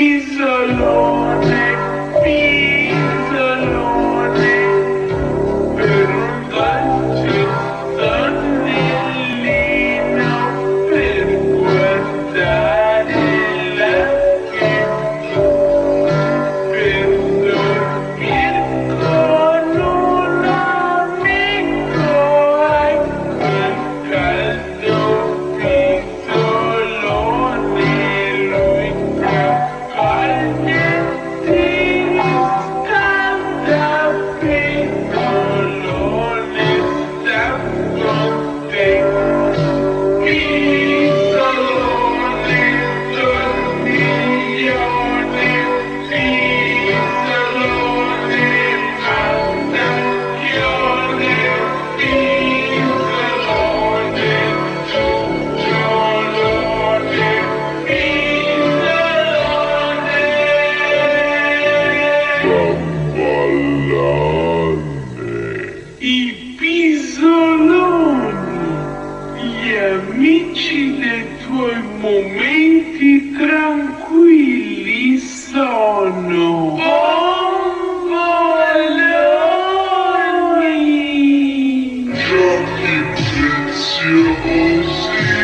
pisolone, pisolone, per un dolce sonnellino, per guardare la TV, per dormire con un amico, ai quel caldo pisolone, lui che accoglie ti riscalda, pisolone sta con te. Pisolone, dormiglione, pisolone, attacchione, pisolone, giugiolone, pisolone. I pisoloni, gli amici dei tuoi momenti tranquilli sono bomboloni. Giochi preziosi.